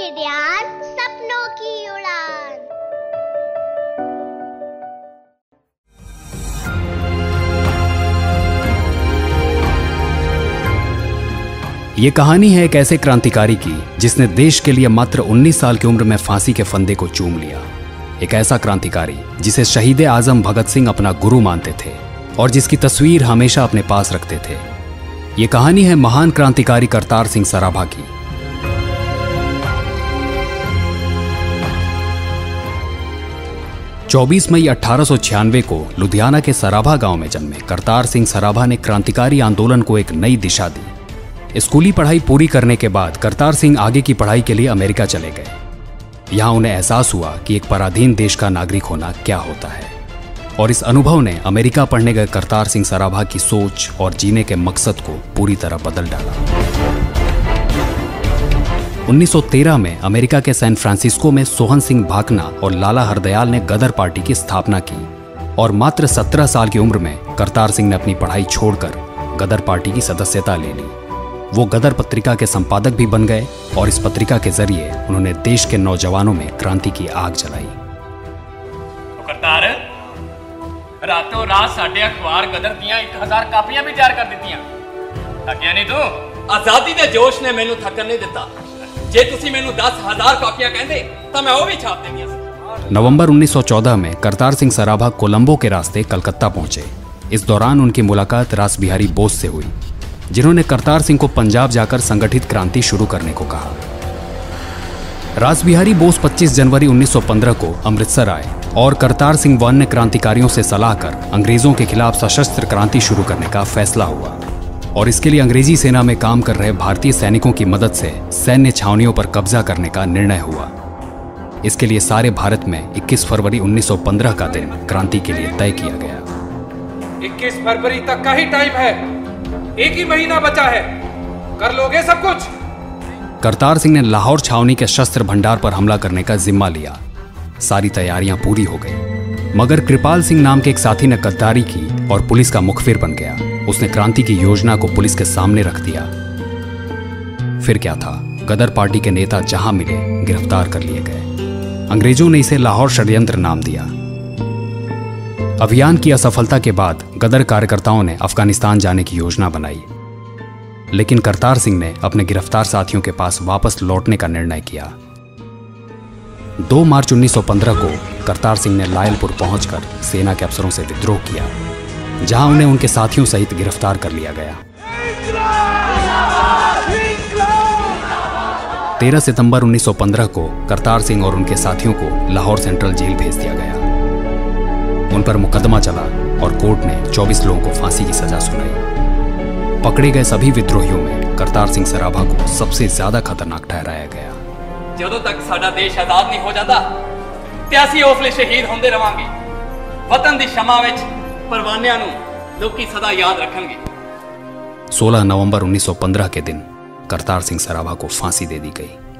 की ध्यान, सपनों की उड़ान। ये कहानी है एक ऐसे क्रांतिकारी की जिसने देश के लिए मात्र 19 साल की उम्र में फांसी के फंदे को चूम लिया। एक ऐसा क्रांतिकारी जिसे शहीद आजम भगत सिंह अपना गुरु मानते थे और जिसकी तस्वीर हमेशा अपने पास रखते थे। ये कहानी है महान क्रांतिकारी करतार सिंह सराभा की। चौबीस मई 1896 को लुधियाना के सराभा गांव में जन्मे करतार सिंह सराभा ने क्रांतिकारी आंदोलन को एक नई दिशा दी। स्कूली पढ़ाई पूरी करने के बाद करतार सिंह आगे की पढ़ाई के लिए अमेरिका चले गए। यहां उन्हें एहसास हुआ कि एक पराधीन देश का नागरिक होना क्या होता है, और इस अनुभव ने अमेरिका पढ़ने गए करतार सिंह सराभा की सोच और जीने के मकसद को पूरी तरह बदल डाला। 1913 में अमेरिका के सैन फ्रांसिस्को में सोहन सिंह भाकना और लाला हरदयाल ने गदर पार्टी की स्थापना की, और मात्र 17 साल की उम्र में करतार सिंह ने अपनी पढ़ाई छोड़कर गदर पार्टी की सदस्यता ले ली। वो गदर पत्रिका के संपादक भी बन गए और इस पत्रिका के जरिए उन्होंने देश के नौजवानों में क्रांति की आग जलाई। तो करतार, रातों रात साडे अखबार गदर दियां 1000 कापियां भी तैयार कर दित्तियां। थकिया नहीं तू? आजादी दे जोश ने मैनू थकन नहीं दिता। जे तुसी मैनू 10,000 कापियां कहंदे तां मैं वो भी छाप देंदी सी। नवंबर 1914 में करतार सिंह सराभा कोलंबो के रास्ते कलकत्ता पहुंचे। इस दौरान उनकी मुलाकात रास बिहारी बोस से हुई, जिन्होंने करतार सिंह को पंजाब जाकर संगठित क्रांति शुरू करने को कहा। रास बिहारी बोस 25 जनवरी 1915 को अमृतसर आए और करतार सिंह व अन्य क्रांतिकारियों से सलाह कर अंग्रेजों के खिलाफ सशस्त्र क्रांति शुरू करने का फैसला हुआ, और इसके लिए अंग्रेजी सेना में काम कर रहे भारतीय सैनिकों की मदद से सैन्य छावनियों पर कब्जा करने का निर्णय हुआ। इसके लिए सारे भारत में 21 फरवरी 1915 का दिन क्रांति के लिए तय किया गया। 21 फरवरी तक का ही टाइम है, एक ही महीना बचा है, कर लोगे सब कुछ। करतार सिंह ने लाहौर छावनी के शस्त्र भंडार पर हमला करने का जिम्मा लिया। सारी तैयारियां पूरी हो गई, मगर कृपाल सिंह नाम के एक साथी ने गद्दारी की और पुलिस का मुखबिर बन गया। उसने क्रांति की योजना को पुलिस के सामने रख दिया। फिर क्या था, गदर पार्टी के नेता जहां मिले गिरफ्तार कर लिए गए। अंग्रेजों ने इसे लाहौर षड्यंत्र नाम दिया। अभियान की असफलता के बाद गदर कार्यकर्ताओं ने अफगानिस्तान जाने की योजना बनाई, लेकिन करतार सिंह ने अपने गिरफ्तार साथियों के पास वापस लौटने का निर्णय किया। 2 मार्च 1915 को करतार सिंह ने लायलपुर पहुंचकर सेना के अफसरों से विद्रोह किया, जहां उन्हें उनके साथियों सहित गिरफ्तार कर लिया गया। 13 सितंबर 1915 को करतार सिंह और उनके साथियों को लाहौर सेंट्रल जेल भेज दिया गया। उन पर मुकदमा चला और कोर्ट ने 24 लोगों को फांसी की सजा सुनाई। पकड़े गए सभी विद्रोहियों में करतार सिंह सराभा को सबसे ज्यादा खतरनाक ठहराया गया। जदों तक साडा देश आजाद नहीं हो जाता ते असीं उसले शहीद होंदे रहांगे। वतन दी शमा विच परवानियां नूं लोकी सदा याद रखणगे। 16 नवंबर 1915 के दिन करतार सिंह सराभा को फांसी दे दी गई।